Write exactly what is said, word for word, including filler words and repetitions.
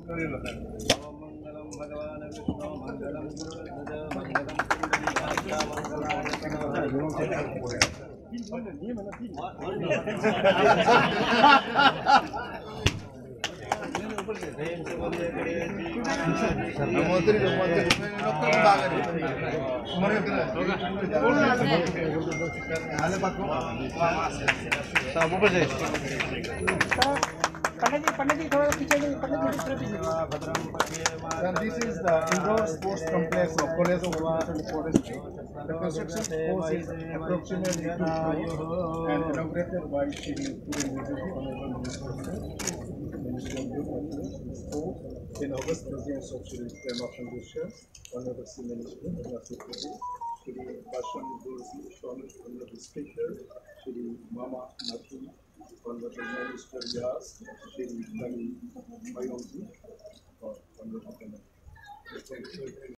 मंगलम भगवान विष्णु मंगलम गुरुध्वज मंगलम पंडित जी पंडित जी थोड़ा पीछे पंडित जी Sir, this is the indoor sports complex of College of Art and Forestry. The construction cost is approximately two crores and inaugurated by Shri Purin Vijay, Honorable Minister, Minister of Youth and Sports, in August presence of Shri Prema Chandusha, Honorable C. Minister, Honorable Shri Basham Gursi, Honorable Speaker, Shri Mama Natu, Honorable Minister Yas, Shri Kali Mayonji, Honorable